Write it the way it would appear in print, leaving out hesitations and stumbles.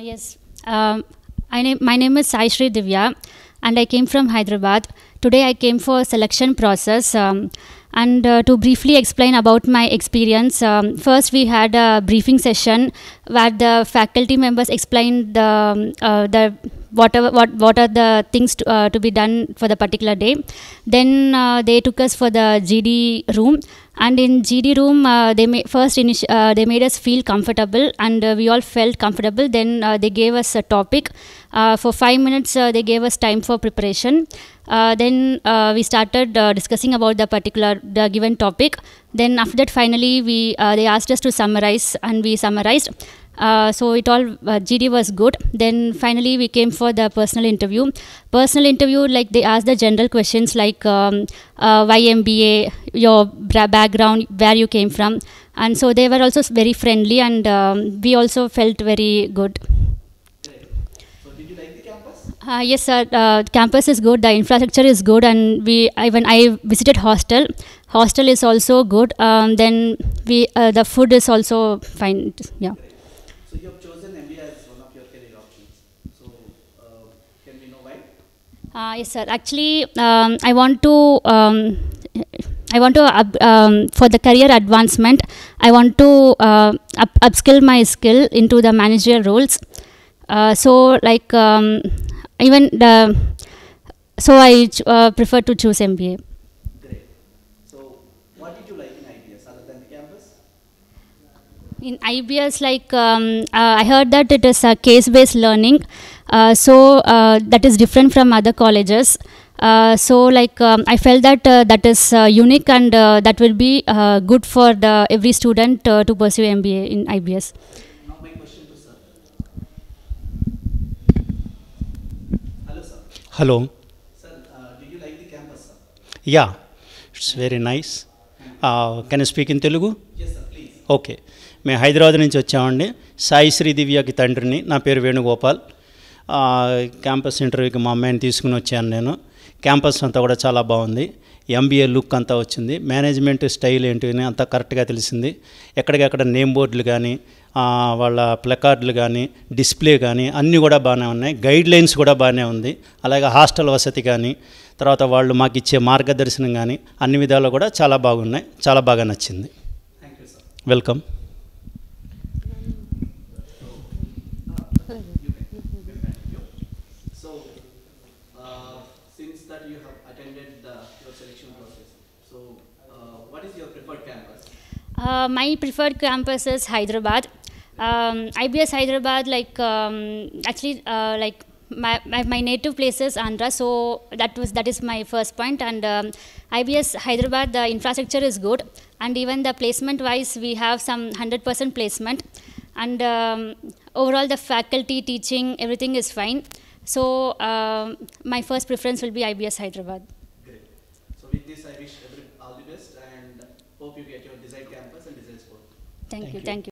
Yes, my name is Sai Shri Divya, and I came from Hyderabad. Today I came for selection process. And to briefly explain about my experience, first we had a briefing session where the faculty members explained the what are the things to be done for the particular day. Then they took us for the GD room, and in GD room they made us feel comfortable, and we all felt comfortable. Then they gave us a topic. For 5 minutes they gave us time for preparation. Then we started discussing about the given topic. Then after that, finally they asked us to summarize, and we summarized. So it all GD was good. Then finally we came for the personal interview. Personal interview, like they asked the general questions like why MBA, your background, where you came from, and so they were also very friendly, and we also felt very good. Yes, sir. Campus is good. The infrastructure is good, and I visited hostel. Hostel is also good. Then the food is also fine. Yeah. So you have chosen MBA as one of your career options. So can we know why? Yes, sir. Actually, I want to for the career advancement. I want to upskill my skill into the managerial roles. So like. So I prefer to choose MBA. Great. So what did you like in IBS other than the campus? In IBS, I heard that it is a case-based learning, so that is different from other colleges. I felt that that is unique, and that will be good for every student to pursue MBA in IBS. Now my question to sir. Hello, sir. Hello. Sir, did you like the campus, sir? Yeah, it's very nice. Can you speak in Telugu? Yes, sir, please. Okay, మేము హైదరాబాద్ నుంచి వచ్చామండి. సాయి శ్రీ దివ్యకి తండ్రిని. నా పేరు Venugopal. Campus ఇంటర్వ్యూకి మా అమ్మాయిని తీసుకుని వచ్చాను నేను. క్యాంపస్ అంతా కూడా చాలా బాగుంది. ఎంబీఏ లుక్ అంతా వచ్చింది. మేనేజ్మెంట్ స్టైల్ ఏంటి అని అంతా కరెక్ట్గా తెలిసింది. ఎక్కడికక్కడ నేమ్ బోర్డులు కానీ వాళ్ళ ప్లకార్డులు కానీ డిస్ప్లే కానీ అన్నీ కూడా బాగానే ఉన్నాయి. గైడ్ లైన్స్ కూడా బాగానే ఉంది. అలాగే హాస్టల్ వసతి కానీ తర్వాత వాళ్ళు మాకు ఇచ్చే మార్గదర్శనం కానీ అన్ని విధాలు కూడా చాలా బాగున్నాయి. చాలా బాగా నచ్చింది. Thank you, sir. Welcome. So since that you have attended your selection process, so what is your preferred campus? My preferred campus is Hyderabad. IBS Hyderabad, my native place is Andhra, so that is my first point. And IBS Hyderabad, the infrastructure is good, and even the placement wise, we have some 100% placement, and overall the faculty, teaching, everything is fine. So my first preference will be IBS Hyderabad. Great. So with this, I wish all the best and hope you get your desired campus and desired sport. Thank you.